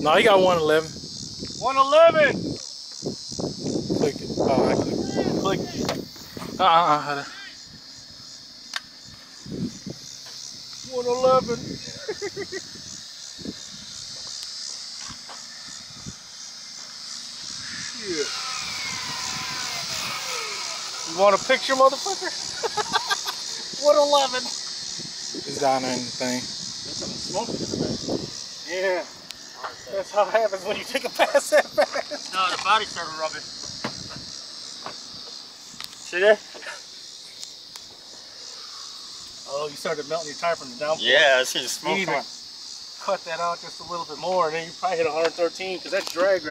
No, he got 111. 111. Click it. Oh, I clicked. Click. 111. Shit. You want a picture, motherfucker? 111. It's down there in the thing. There's some smoke in the back. Yeah. That's how it happens when you take a pass that fast. No, the body started rubbing. See there? Oh, you started melting your tire from the downforce. Yeah, I see the smoke. You need to cut that out just a little bit more, and then you probably hit 113 because that's drag.